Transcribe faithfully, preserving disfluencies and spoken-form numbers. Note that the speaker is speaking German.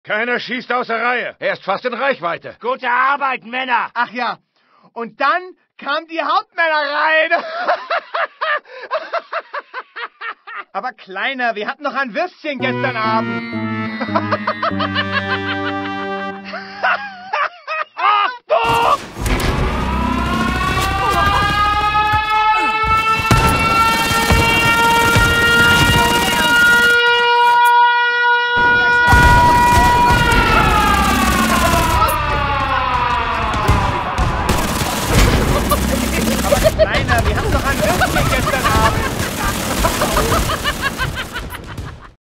Keiner schießt außer Reihe. Er ist fast in Reichweite. Gute Arbeit, Männer. Ach ja, und dann kamen die Hauptmänner rein. Aber Kleiner, wir hatten noch ein Würstchen gestern Abend.